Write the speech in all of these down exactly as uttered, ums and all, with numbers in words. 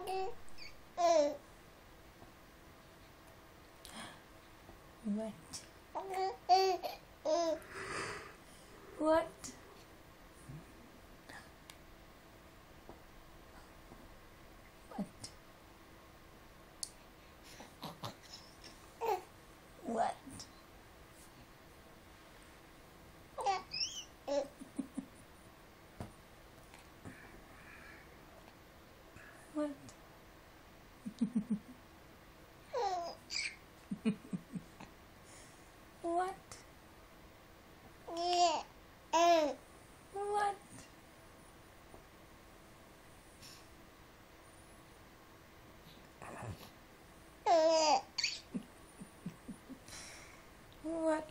What? What? What? What? What? What?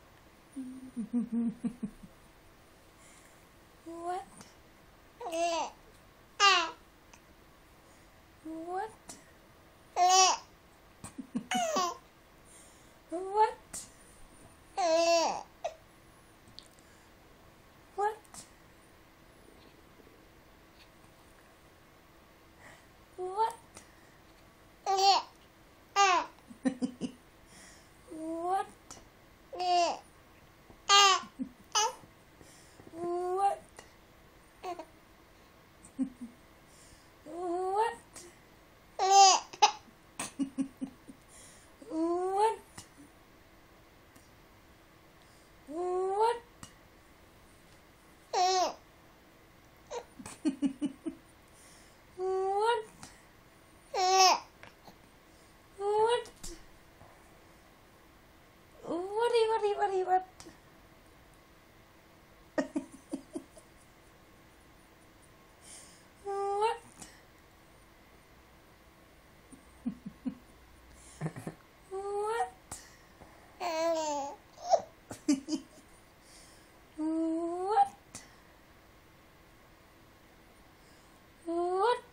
What? What? What? What? What? What? What? What? What? What? What? What? Whatty, whatty, whatty, what? What? What? What? What?